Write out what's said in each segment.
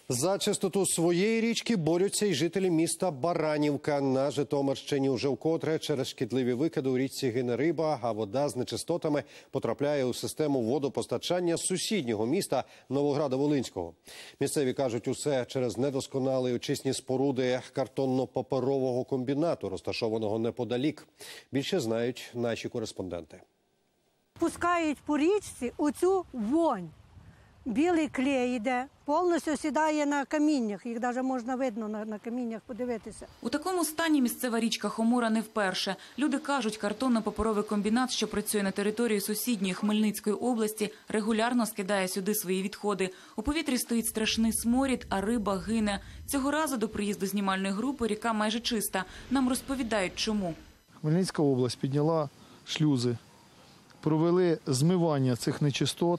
За чистоту своєї річки борються й жителі міста Баранівка. На Житомирщині вже вкотре через шкідливі викиди у річці гине риба, а вода з нечистотами потрапляє у систему водопостачання сусіднього міста Новограда-Волинського. Місцеві кажуть, усе через недосконалі очисні споруди картонно-паперового комбінату, розташованого неподалік. Більше знають наші кореспонденти. Пускають по річці оцю вонь. Білий клей йде, повністю сідає на каміннях. Їх навіть можна видно на каміннях подивитися. У такому стані місцева річка Хомора не вперше. Люди кажуть, картонно-паперовий комбінат, що працює на території сусідньої Хмельницької області, регулярно скидає сюди свої відходи. У повітрі стоїть страшний сморід, а риба гине. Цього разу до приїзду знімальної групи ріка майже чиста. Нам розповідають, чому. Хмельницька область підняла шлюзи, провели змивання цих нечистот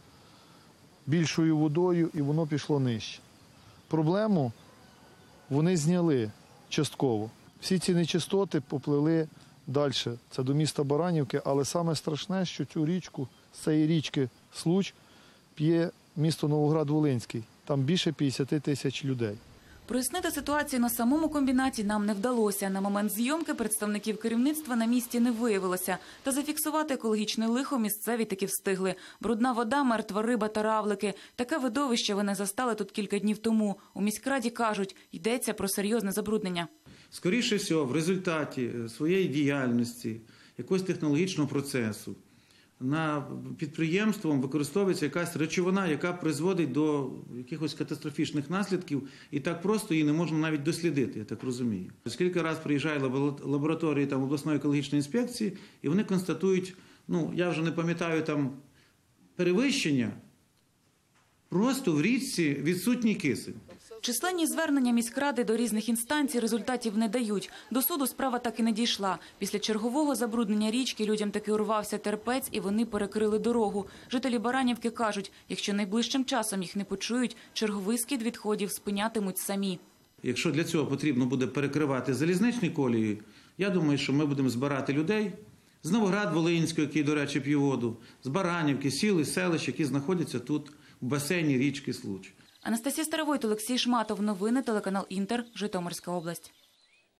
більшою водою, і воно пішло нижче. Проблему вони зняли частково. Всі ці нечистоти поплили далі. Це до міста Баранівки, але саме страшне, що цю річку, з цієї річки Случ, п'є місто Новоград-Волинський. Там більше 50 тисяч людей. Прояснити ситуацію на самому комбінаті нам не вдалося. На момент зйомки представників керівництва на місці не виявилося. Та зафіксувати екологічне лихо місцеві таки встигли. Брудна вода, мертва риба та равлики. Таке видовище вони застали тут кілька днів тому. У міськраді кажуть, йдеться про серйозне забруднення. Скоріше всього, в результаті своєї діяльності, якогось технологічного процесу, на підприємством використовується якась речовина, яка призводить до якихось катастрофічних наслідків, і так просто її не можна навіть дослідити, я так розумію. Скільки разів приїжджає лабораторії обласної екологічної інспекції, і вони констатують, я вже не пам'ятаю, перевищення, просто в річці відсутній кисень. Численні звернення міськради до різних інстанцій результатів не дають. До суду справа так і не дійшла. Після чергового забруднення річки людям таки урвався терпець, і вони перекрили дорогу. Жителі Баранівки кажуть, якщо найближчим часом їх не почують, черговий скид відходів спинятимуть самі. Якщо для цього потрібно буде перекривати залізничні колії, я думаю, що ми будемо збирати людей з Новоград-Волинського, який, до речі, п'є воду, з Баранівки, сіл і селищ, які знаходяться тут в басейні річки Случ. Анастасія Старовойт, Олексій Шматов. Новини, телеканал Інтер, Житомирська область.